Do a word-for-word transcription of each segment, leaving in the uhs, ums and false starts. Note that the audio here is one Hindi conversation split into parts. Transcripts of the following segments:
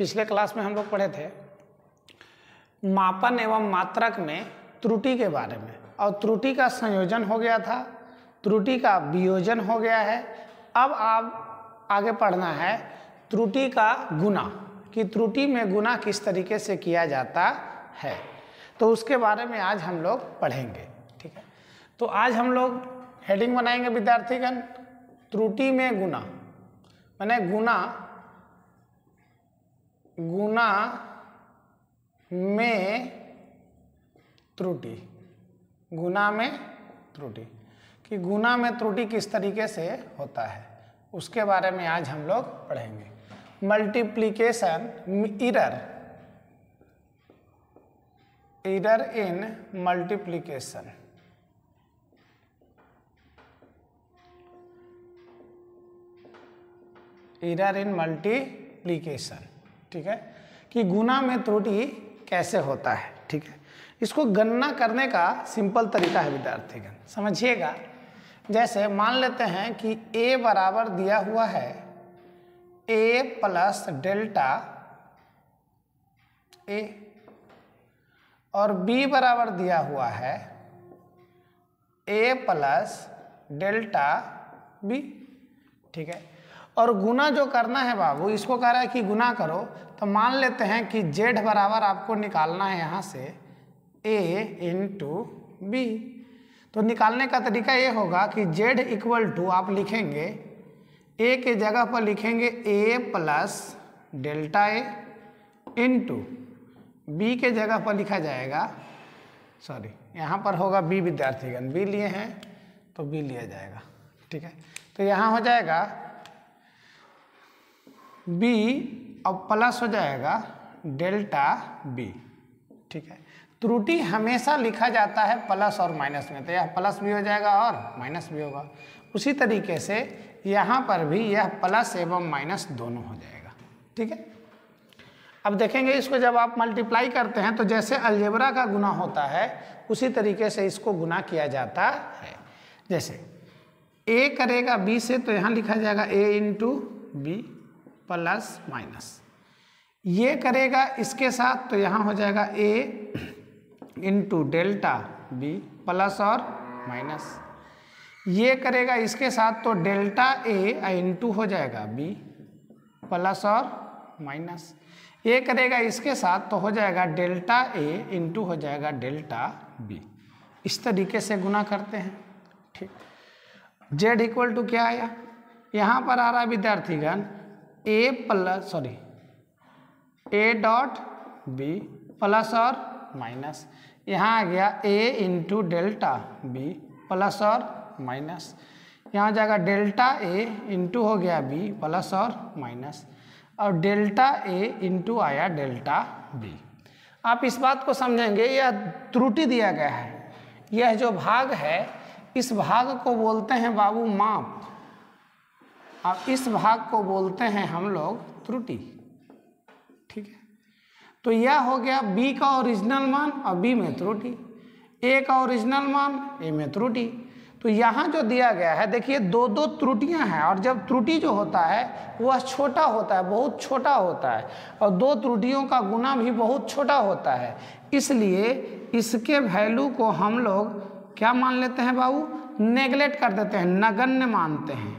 पिछले क्लास में हम लोग पढ़े थे मापन एवं मात्रक में त्रुटि के बारे में, और त्रुटि का संयोजन हो गया था, त्रुटि का वियोजन हो गया है। अब आप आगे पढ़ना है त्रुटि का गुना, कि त्रुटि में गुना किस तरीके से किया जाता है, तो उसके बारे में आज हम लोग पढ़ेंगे। ठीक है, तो आज हम लोग हेडिंग बनाएंगे विद्यार्थीगण, त्रुटि में गुना, माने गुना गुना में त्रुटि, गुना में त्रुटि, कि गुना में त्रुटि किस तरीके से होता है उसके बारे में आज हम लोग पढ़ेंगे। Multiplication error, error in multiplication, error in multiplication. ठीक है, कि गुना में त्रुटि कैसे होता है। ठीक है, इसको गणना करने का सिंपल तरीका है विद्यार्थीगण, समझिएगा। जैसे मान लेते हैं कि a बराबर दिया हुआ है a प्लस डेल्टा a, और b बराबर दिया हुआ है a प्लस डेल्टा b। ठीक है, और गुना जो करना है बाबू, इसको कह रहा है कि गुना करो, तो मान लेते हैं कि z बराबर आपको निकालना है यहाँ से a इंटू बी। तो निकालने का तरीका ये होगा कि z इक्वल टू आप लिखेंगे a के जगह पर लिखेंगे a plus delta A into B के जगह पर लिखा जाएगा, सॉरी यहाँ पर होगा b, विद्यार्थीगण b लिए हैं तो b लिया जाएगा। ठीक है, तो यहाँ हो जाएगा b और प्लस हो जाएगा डेल्टा b। ठीक है, त्रुटि हमेशा लिखा जाता है प्लस और माइनस में, तो यह प्लस भी हो जाएगा और माइनस भी होगा। उसी तरीके से यहाँ पर भी यह प्लस एवं माइनस दोनों हो जाएगा। ठीक है, अब देखेंगे इसको जब आप मल्टीप्लाई करते हैं तो जैसे अलजेब्रा का गुना होता है उसी तरीके से इसको गुना किया जाता है। जैसे a करेगा b से, तो यहाँ लिखा जाएगा a into B plus minus, ये करेगा इसके साथ तो यहाँ हो जाएगा a into delta B plus और माइनस, ये करेगा इसके साथ तो डेल्टा a इंटू हो जाएगा b प्लस और माइनस, ये करेगा इसके साथ तो हो जाएगा डेल्टा a इंटू हो जाएगा डेल्टा b। इस तरीके से गुना करते हैं। ठीक, z इक्वल टू क्या आया, यहाँ पर आ रहा है विद्यार्थीगण a plus sorry a dot B plus और माइनस, यहाँ आ गया a into delta B plus और माइनस, यहाँ जाएगा डेल्टा a इंटू हो गया b प्लस और माइनस, और डेल्टा a इंटू आया डेल्टा b। आप इस बात को समझेंगे, यह त्रुटि दिया गया है, यह जो भाग है इस भाग को बोलते हैं बाबू माप, अब इस भाग को बोलते हैं हम लोग त्रुटि। ठीक है, तो यह हो गया b का ओरिजिनल मान और b में त्रुटि, a का ओरिजिनल मान a में त्रुटि। तो यहाँ जो दिया गया है देखिए दो दो त्रुटियाँ हैं, और जब त्रुटि जो होता है वह छोटा होता है, बहुत छोटा होता है, और दो त्रुटियों का गुना भी बहुत छोटा होता है, इसलिए इसके वैल्यू को हम लोग क्या मान लेते हैं बाबू, नेगलेक्ट कर देते हैं, नगण्य मानते हैं।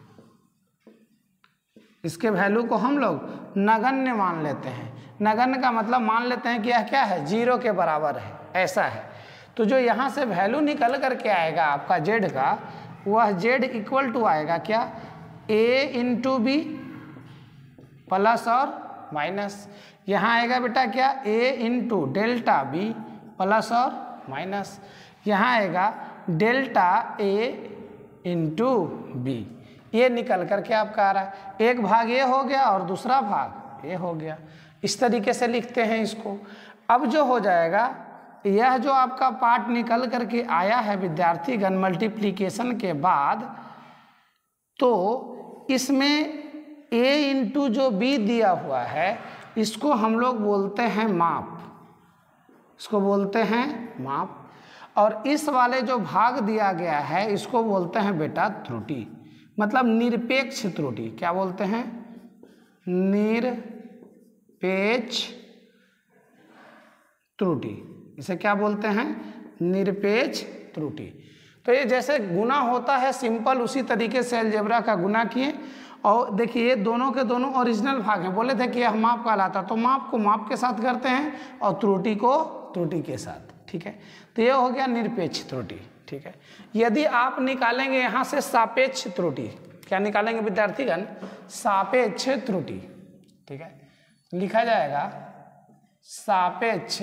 इसके वैल्यू को हम लोग नगण्य मान लेते हैं। नगण्य का मतलब मान लेते हैं कि यह क्या है, जीरो के बराबर है, ऐसा है। तो जो यहाँ से वैल्यू निकल करके आएगा आपका z का, वह z इक्वल टू आएगा क्या, a इंटू बी प्लस और माइनस, यहाँ आएगा बेटा क्या, a into delta B plus और माइनस, यहाँ आएगा डेल्टा a इंटू बी। ये निकल करके आपका आ रहा है, एक भाग ये हो गया और दूसरा भाग ये हो गया। इस तरीके से लिखते हैं इसको। अब जो हो जाएगा, यह जो आपका पार्ट निकल करके आया है विद्यार्थीगण मल्टीप्लिकेशन के बाद, तो इसमें a इंटू जो b दिया हुआ है इसको हम लोग बोलते हैं माप, इसको बोलते हैं माप, और इस वाले जो भाग दिया गया है इसको बोलते हैं बेटा त्रुटि, मतलब निरपेक्ष त्रुटि। क्या बोलते हैं, निरपेक्ष निरपेक्ष त्रुटि, इसे क्या बोलते हैं? निरपेक्ष त्रुटि। तो ये जैसे गुना होता है सिंपल, उसी तरीके से अलजेब्रा का गुना किए। और देखिए ये दोनों के दोनों ओरिजिनल भाग हैं। बोले थे कि यह माप कहलाता, तो माप को माप के साथ करते हैं और त्रुटि को त्रुटि के साथ। ठीक है, तो ये हो गया निरपेक्ष त्रुटि। ठीक है, यदि आप निकालेंगे यहाँ से सापेक्ष त्रुटि, क्या निकालेंगे विद्यार्थीगण? सापेक्ष त्रुटि। ठीक है, लिखा जाएगा सापेक्ष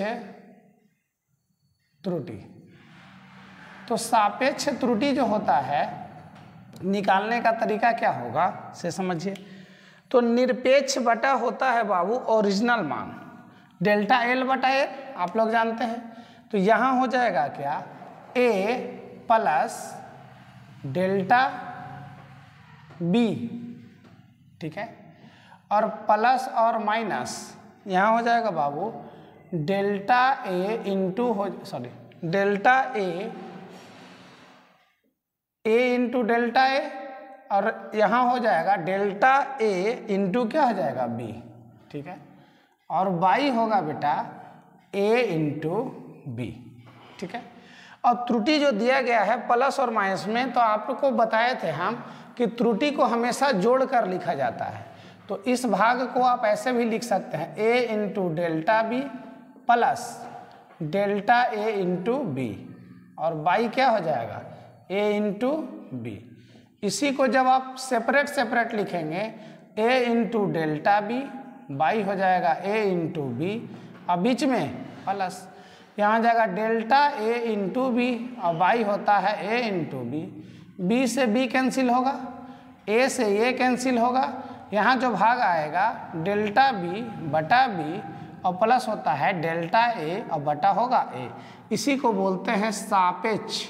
त्रुटि। तो सापेक्ष त्रुटि जो होता है, निकालने का तरीका क्या होगा से समझिए। तो निरपेक्ष बटा होता है बाबू ओरिजिनल मान, डेल्टा एल बटा ए, आप लोग जानते हैं। तो यहाँ हो जाएगा क्या? A plus delta B. ठीक है, और प्लस और माइनस यहाँ हो जाएगा बाबू डेल्टा ए इंटू हो sorry delta A A into delta A, और यहाँ हो जाएगा डेल्टा ए इंटू क्या हो जाएगा? बी। ठीक है, और बाई होगा बेटा ए इंटू बी। ठीक है, और त्रुटि जो दिया गया है प्लस और माइनस में, तो आप लोग को बताए थे हम कि त्रुटि को हमेशा जोड़ कर लिखा जाता है। तो इस भाग को आप ऐसे भी लिख सकते हैं A into delta B plus delta A into B, और बाई क्या हो जाएगा? A into B. इसी को जब आप सेपरेट सेपरेट लिखेंगे, A into delta B, by हो जाएगा ए इंटू बी, और बीच में प्लस, यहाँ जाएगा डेल्टा ए इंटू बी, और बाई होता है ए इंटू बी। बी से बी कैंसिल होगा, ए से ए कैंसिल होगा, यहाँ जो भाग आएगा डेल्टा बी बटा बी, और प्लस होता है डेल्टा ए और बटा होगा ए। इसी को बोलते हैं सापेक्ष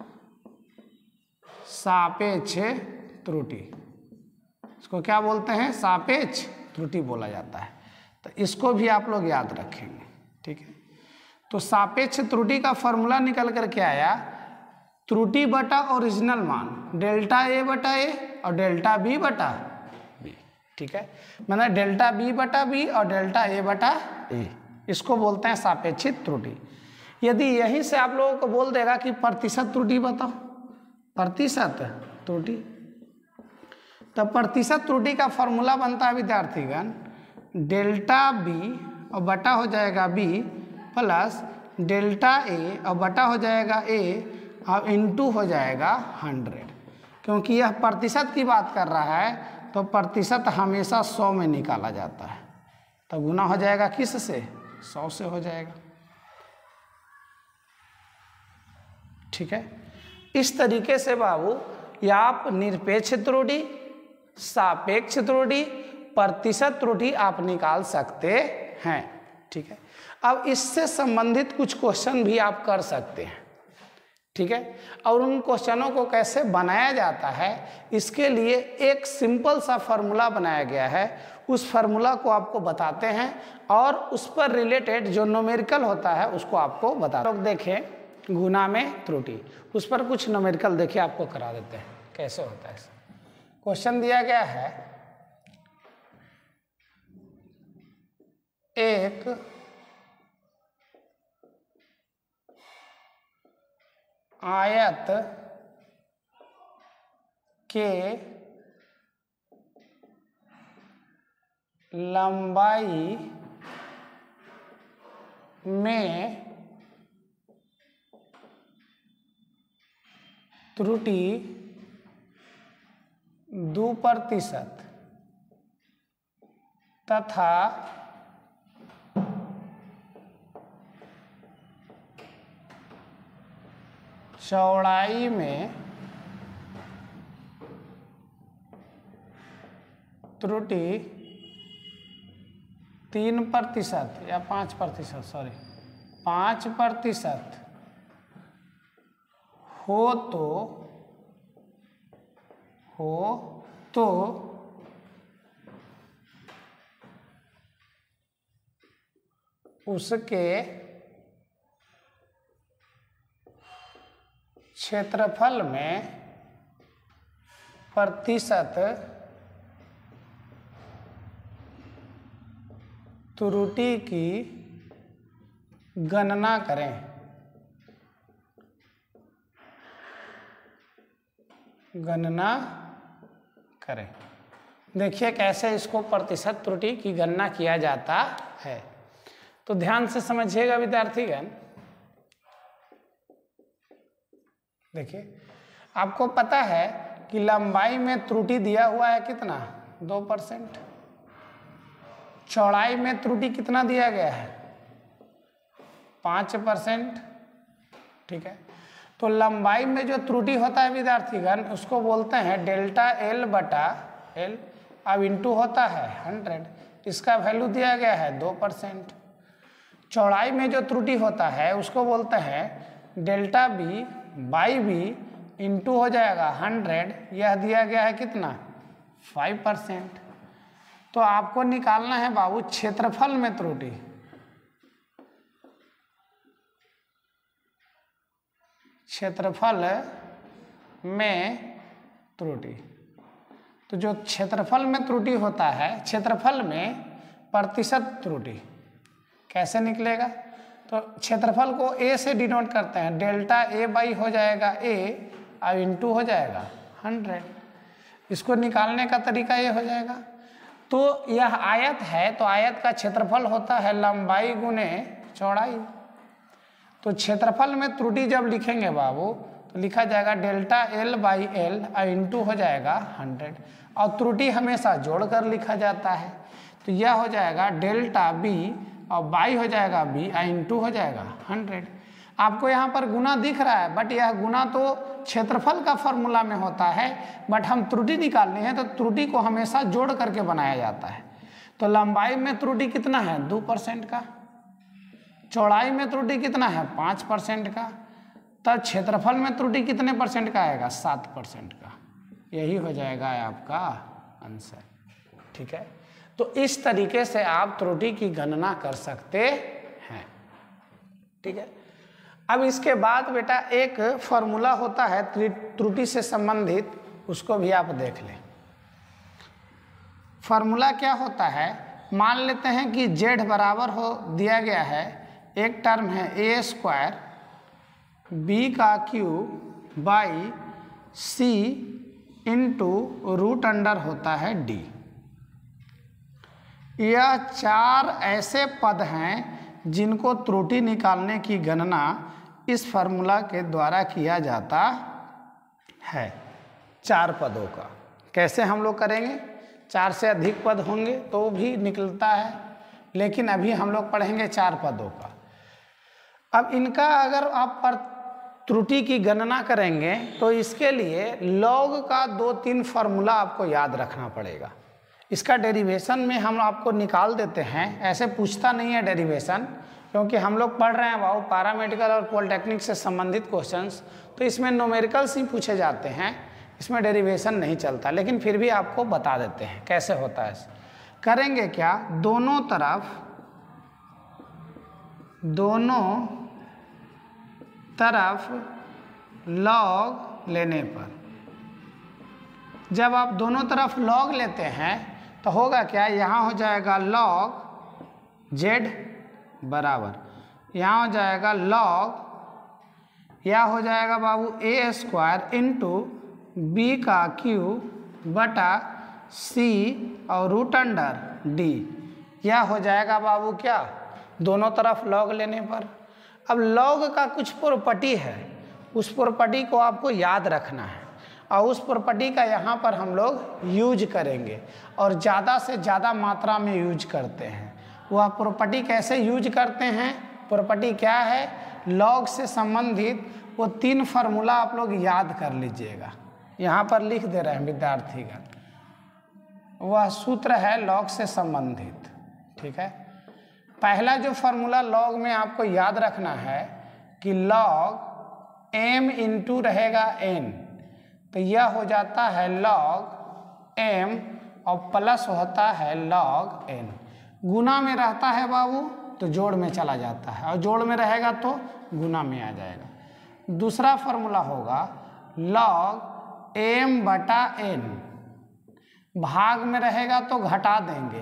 सापेक्ष त्रुटि। इसको क्या बोलते हैं? सापेक्ष त्रुटि बोला जाता है। तो इसको भी आप लोग याद रखेंगे। ठीक है, तो सापेक्ष त्रुटि का फॉर्मूला निकल कर के आया त्रुटि बटा ओरिजिनल मान, डेल्टा ए बटा ए और डेल्टा बी बटा बी। ठीक है, मतलब डेल्टा बी बटा बी और डेल्टा ए बटा ए, इसको बोलते हैं सापेक्षिक त्रुटि। यदि यहीं से आप लोगों को बोल देगा कि प्रतिशत त्रुटि बताओ, प्रतिशत त्रुटि, तो प्रतिशत त्रुटि का फॉर्मूला बनता है विद्यार्थीगण डेल्टा बी और बटा हो जाएगा बी प्लस डेल्टा ए और बटा हो जाएगा ए और इंटू हो जाएगा हंड्रेड। क्योंकि यह प्रतिशत की बात कर रहा है तो प्रतिशत हमेशा सौ में निकाला जाता है, तो गुना हो जाएगा किस से? सौ से हो जाएगा। ठीक है, इस तरीके से बाबू या आप निरपेक्ष त्रुटि, सापेक्ष त्रुटि, प्रतिशत त्रुटि आप निकाल सकते हैं। ठीक है, अब इससे संबंधित कुछ क्वेश्चन भी आप कर सकते हैं। ठीक है, और उन क्वेश्चनों को कैसे बनाया जाता है इसके लिए एक सिंपल सा फार्मूला बनाया गया है। उस फार्मूला को आपको बताते हैं और उस पर रिलेटेड जो न्यूमेरिकल होता है उसको आपको बता लोग देखें। गुना में त्रुटि, उस पर कुछ न्यूमेरिकल देखिए आपको करा देते हैं कैसे होता है। क्वेश्चन दिया गया है एक आयत के लंबाई में त्रुटि दो प्रतिशत तथा चौड़ाई में त्रुटि तीन प्रतिशत या पाँच प्रतिशत सॉरी पाँच प्रतिशत हो तो हो तो उसके क्षेत्रफल में प्रतिशत त्रुटि की गणना करें। गणना करें। देखिए कैसे इसको प्रतिशत त्रुटि की गणना किया जाता है। तो ध्यान से समझिएगा विद्यार्थीगण। देखिए आपको पता है कि लंबाई में त्रुटि दिया हुआ है कितना, दो परसेंट। चौड़ाई में त्रुटि कितना दिया गया है, पाँच परसेंट। ठीक है, तो लंबाई में जो त्रुटि होता है विद्यार्थीगण उसको बोलते हैं डेल्टा एल बटा एल। अब इंटू होता है हंड्रेड, इसका वैल्यू दिया गया है दो परसेंट। चौड़ाई में जो त्रुटि होता है उसको बोलते हैं delta B by B into हो जाएगा हंड्रेड, यह दिया गया है कितना, फाइव परसेंट। तो आपको निकालना है बाबू क्षेत्रफल में त्रुटि। क्षेत्रफल में त्रुटि, तो जो क्षेत्रफल में त्रुटि होता है, क्षेत्रफल में प्रतिशत त्रुटि कैसे निकलेगा, तो क्षेत्रफल को ए से डिनोट करते हैं, डेल्टा ए बाई हो जाएगा ए और इंटू हो जाएगा हंड्रेड। इसको निकालने का तरीका ये हो जाएगा। तो यह आयत है, तो आयत का क्षेत्रफल होता है लंबाई गुने चौड़ाई। तो क्षेत्रफल में त्रुटि जब लिखेंगे बाबू तो लिखा जाएगा डेल्टा एल बाई एल और इंटू हो जाएगा हंड्रेड, और त्रुटि हमेशा जोड़कर लिखा जाता है। तो यह हो जाएगा डेल्टा बी और बाई हो जाएगा बी और इंटू हो जाएगा हंड्रेड। आपको यहाँ पर गुना दिख रहा है, बट यह गुना तो क्षेत्रफल का फॉर्मूला में होता है, बट हम त्रुटि निकालनी है तो त्रुटि को हमेशा जोड़ करके बनाया जाता है। तो लंबाई में त्रुटि कितना है, दो परसेंट का। चौड़ाई में त्रुटि कितना है, पाँच परसेंट का। तब क्षेत्रफल में त्रुटि कितने परसेंट का आएगा, सात परसेंट का। यही हो जाएगा आपका आंसर। ठीक है, तो इस तरीके से आप त्रुटि की गणना कर सकते हैं। ठीक है, अब इसके बाद बेटा एक फॉर्मूला होता है त्रुटि से संबंधित, उसको भी आप देख लें। फॉर्मूला क्या होता है, मान लेते हैं कि z बराबर हो दिया गया है, एक टर्म है ए स्क्वायर बी का cube by C into root under होता है डी। यह चार ऐसे पद हैं जिनको त्रुटि निकालने की गणना इस फार्मूला के द्वारा किया जाता है। चार पदों का कैसे हम लोग करेंगे, चार से अधिक पद होंगे तो भी निकलता है, लेकिन अभी हम लोग पढ़ेंगे चार पदों का। अब इनका अगर आप पर त्रुटि की गणना करेंगे तो इसके लिए लॉग का दो तीन फार्मूला आपको याद रखना पड़ेगा। इसका डेरिवेशन में हम आपको निकाल देते हैं, ऐसे पूछता नहीं है डेरिवेशन, क्योंकि हम लोग पढ़ रहे हैं बाबू पैरामेडिकल और पॉलिटेक्निक से संबंधित क्वेश्चंस, तो इसमें न्यूमेरिकल्स ही पूछे जाते हैं, इसमें डेरिवेशन नहीं चलता, लेकिन फिर भी आपको बता देते हैं कैसे होता है। करेंगे क्या, दोनों तरफ दोनों तरफ लॉग लेने पर, जब आप दोनों तरफ लॉग लेते हैं तो होगा क्या, यहाँ हो जाएगा लॉग जेड बराबर, यहाँ हो जाएगा लॉग, यह हो जाएगा बाबू ए स्क्वायर इंटू बी का क्यूब बटा सी और रूट अंडर डी। यह हो जाएगा बाबू क्या, दोनों तरफ लॉग लेने पर। अब लॉग का कुछ प्रॉपर्टी है, उस प्रॉपर्टी को आपको याद रखना है, और उस प्रॉपर्टी का यहाँ पर हम लोग यूज करेंगे और ज़्यादा से ज़्यादा मात्रा में यूज करते हैं। वह प्रॉपर्टी कैसे यूज करते हैं, प्रॉपर्टी क्या है, लॉग से संबंधित वो तीन फार्मूला आप लोग याद कर लीजिएगा। यहाँ पर लिख दे रहे हैं विद्यार्थीगण, वह सूत्र है लॉग से संबंधित। ठीक है, पहला जो फार्मूला लॉग में आपको याद रखना है कि लॉग एम इंटू रहेगा एन, तो यह हो जाता है लॉग एम और प्लस होता है लॉग एन। गुना में रहता है बाबू तो जोड़ में चला जाता है, और जोड़ में रहेगा तो गुना में आ जाएगा। दूसरा फार्मूला होगा लॉग एम बटा एन, भाग में रहेगा तो घटा देंगे,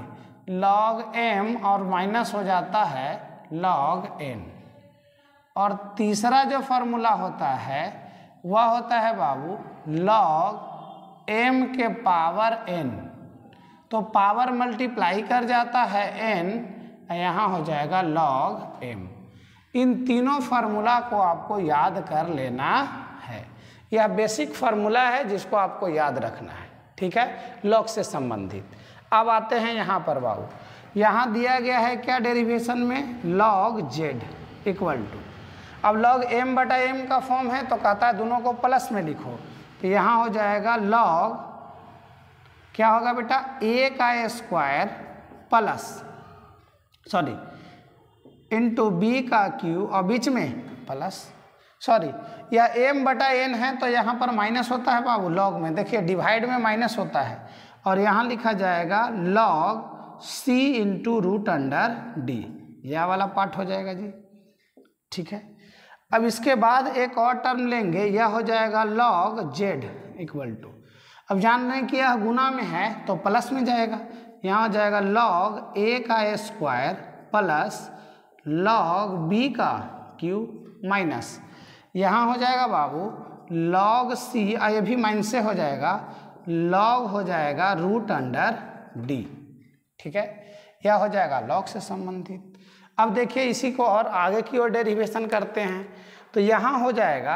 लॉग एम और माइनस हो जाता है लॉग एन। और तीसरा जो फॉर्मूला होता है वह होता है बाबू लॉग एम के पावर एन। तो पावर मल्टीप्लाई कर जाता है एन, यहाँ हो जाएगा लॉग एम। इन तीनों फार्मूला को आपको याद कर लेना है। यह बेसिक फार्मूला है जिसको आपको याद रखना है, ठीक है, लॉग से संबंधित। अब आते हैं यहाँ पर बाबू, यहाँ दिया गया है क्या डेरिवेशन में, लॉग जेड इक्वल टू, अब लॉग एम बटा एम का फॉर्म है तो कहता है दोनों को प्लस में लिखो। तो यहाँ हो जाएगा लॉग, क्या होगा बेटा, ए का square plus sorry into B का क्यू और बीच में प्लस, सॉरी यह एम बटा एन है तो यहाँ पर माइनस होता है बाबू लॉग में, देखिए डिवाइड में माइनस होता है, और यहाँ लिखा जाएगा log C into root under D, यह वाला पार्ट हो जाएगा जी, ठीक है। अब इसके बाद एक और टर्म लेंगे, यह हो जाएगा लॉग जेड इक्वल टू, अब जान रहे हैं कि यह गुना में है तो प्लस में जाएगा, यहाँ हो जाएगा लॉग ए का स्क्वायर प्लस लॉग बी का क्यू माइनस, यहाँ हो जाएगा बाबू लॉग सी, ये भी माइनस से हो जाएगा, लॉग हो जाएगा रूट अंडर डी, ठीक है, यह हो जाएगा लॉग से संबंधित। अब देखिए इसी को और आगे की ओर डेरिवेशन करते हैं, तो यहाँ हो जाएगा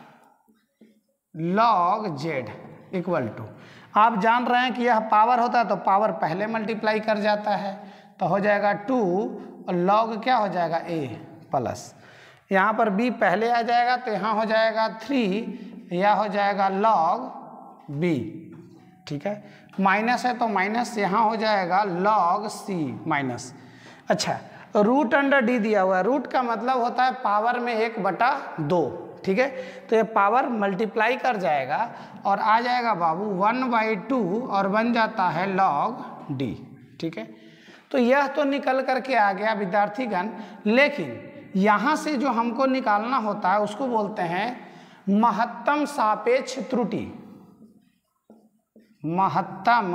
लॉग जेड इक्वल टू, आप जान रहे हैं कि यह पावर होता है तो पावर पहले मल्टीप्लाई कर जाता है, तो हो जाएगा टू और लॉग क्या हो जाएगा ए प्लस, यहाँ पर बी पहले आ जाएगा तो यहाँ हो जाएगा थ्री, यह हो जाएगा लॉग बी, ठीक है, माइनस है तो माइनस, यहाँ हो जाएगा लॉग सी माइनस। अच्छा, रूट अंडर डी दिया हुआ है, रूट का मतलब होता है पावर में एक बटा दो, ठीक है, तो ये पावर मल्टीप्लाई कर जाएगा और आ जाएगा बाबू वन बाई टू और बन जाता है लॉग डी, ठीक है। तो यह तो निकल करके आ गया विद्यार्थीगण, लेकिन यहाँ से जो हमको निकालना होता है उसको बोलते हैं महत्तम सापेक्ष त्रुटि, महत्तम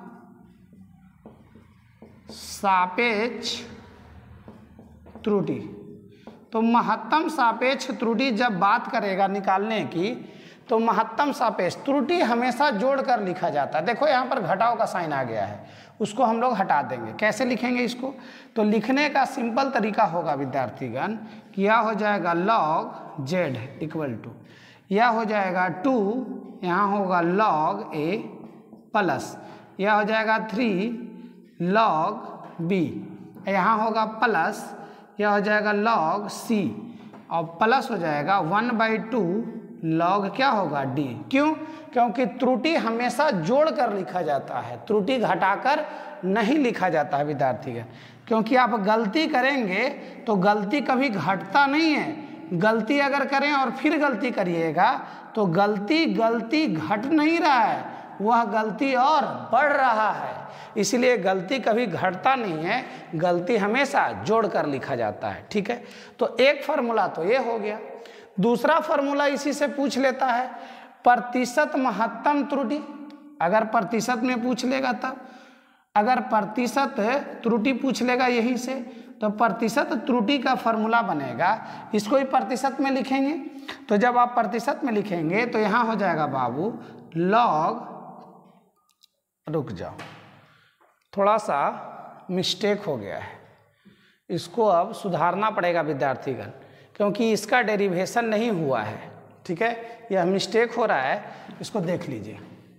सापेक्ष त्रुटि। तो महत्तम सापेक्ष त्रुटि जब बात करेगा निकालने की, तो महत्तम सापेक्ष त्रुटि हमेशा जोड़कर लिखा जाता है। देखो यहाँ पर घटाव का साइन आ गया है, उसको हम लोग हटा देंगे। कैसे लिखेंगे इसको, तो लिखने का सिंपल तरीका होगा विद्यार्थीगण कि यह हो जाएगा लॉग जेड इक्वल टू, यह हो जाएगा टू, यहाँ होगा लॉग ए प्लस, यह हो जाएगा थ्री लॉग बी, यहाँ होगा प्लस, यह हो जाएगा लॉग सी और प्लस हो जाएगा वन बाई टू लॉग क्या होगा डी। क्यों, क्योंकि त्रुटि हमेशा जोड़कर लिखा जाता है, त्रुटि घटाकर नहीं लिखा जाता है विद्यार्थीगण, क्योंकि आप गलती करेंगे तो गलती कभी घटता नहीं है, गलती अगर करें और फिर गलती करिएगा तो गलती गलती घट नहीं रहा है, वह गलती और बढ़ रहा है, इसलिए गलती कभी घटता नहीं है, गलती हमेशा जोड़कर लिखा जाता है, ठीक है। तो एक फार्मूला तो ये हो गया। दूसरा फार्मूला इसी से पूछ लेता है प्रतिशत महत्तम त्रुटि, अगर प्रतिशत में पूछ लेगा तब, अगर प्रतिशत त्रुटि पूछ लेगा यहीं से, तो प्रतिशत त्रुटि का फार्मूला बनेगा, इसको ही प्रतिशत में लिखेंगे। तो जब आप प्रतिशत में लिखेंगे तो यहाँ हो जाएगा बाबू लॉग, रुक जाओ थोड़ा सा मिस्टेक हो गया है, इसको अब सुधारना पड़ेगा विद्यार्थीगण, क्योंकि इसका डेरिवेशन नहीं हुआ है, ठीक है, यह मिस्टेक हो रहा है, इसको देख लीजिए।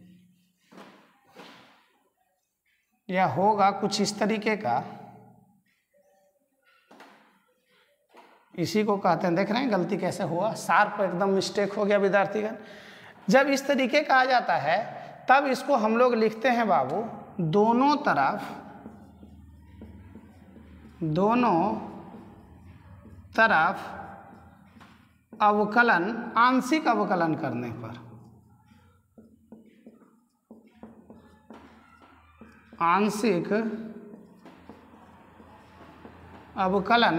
यह होगा कुछ इस तरीके का, इसी को कहते हैं, देख रहे हैं गलती कैसे हुआ, शार्प एकदम मिस्टेक हो गया विद्यार्थीगण। जब इस तरीके का आ जाता है तब इसको हम लोग लिखते हैं बाबू दोनों तरफ, दोनों तरफ अवकलन, आंशिक अवकलन करने पर, आंशिक अवकलन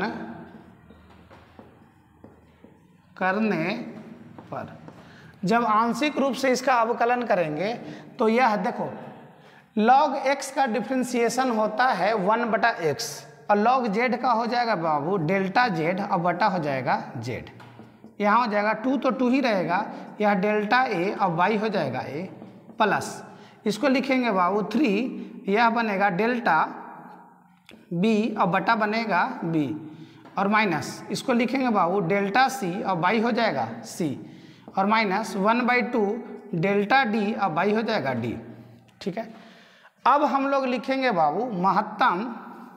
करने पर, जब आंशिक रूप से इसका अवकलन करेंगे तो यह देखो लॉग एक्स का डिफ्रेंसिएशन होता है वन बटा एक्स और लॉग जेड का हो जाएगा बाबू डेल्टा जेड और बटा हो जाएगा जेड। यहाँ हो जाएगा टू तो टू ही रहेगा, यह डेल्टा ए और वाई हो जाएगा ए प्लस इसको लिखेंगे बाबू थ्री, यह बनेगा डेल्टा बी और बटा बनेगा बी और माइनस इसको लिखेंगे बाबू डेल्टा सी और बाई हो जाएगा सी और minus one by two delta D और बाई हो जाएगा डी। ठीक है, अब हम लोग लिखेंगे बाबू महत्तम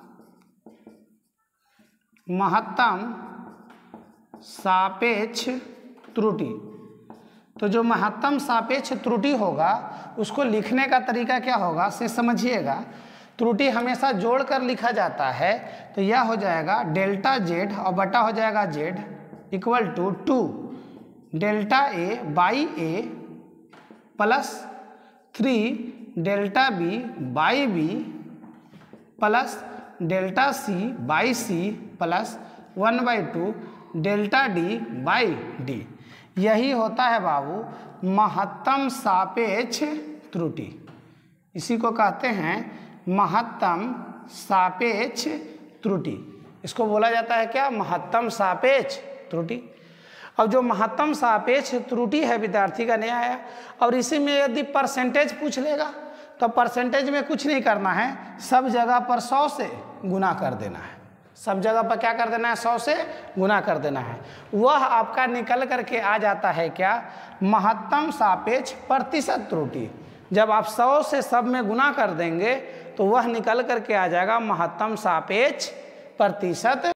महत्तम सापेक्ष त्रुटि। तो जो महत्तम सापेक्ष त्रुटि होगा उसको लिखने का तरीका क्या होगा से समझिएगा। त्रुटि हमेशा जोड़कर लिखा जाता है, तो यह हो जाएगा डेल्टा जेड और बटा हो जाएगा Z equal to two delta A by A plus three delta B by B plus delta C by C plus one by two delta D by D. यही होता है बाबू महत्तम सापेक्ष त्रुटि। इसी को कहते हैं महत्तम सापेक्ष त्रुटि। इसको बोला जाता है क्या, महत्तम सापेक्ष त्रुटि। अब जो महत्तम सापेक्ष त्रुटि है विद्यार्थी का नया आया, और इसी में यदि परसेंटेज पूछ लेगा तो परसेंटेज में कुछ नहीं करना है, सब जगह पर सौ से गुना कर देना है। सब जगह पर क्या कर देना है, सौ से गुना कर देना है। वह आपका निकल करके आ जाता है क्या, महत्तम सापेक्ष प्रतिशत त्रुटि। जब आप सौ से सब में गुना कर देंगे तो वह निकल करके आ जाएगा महत्तम सापेक्ष प्रतिशत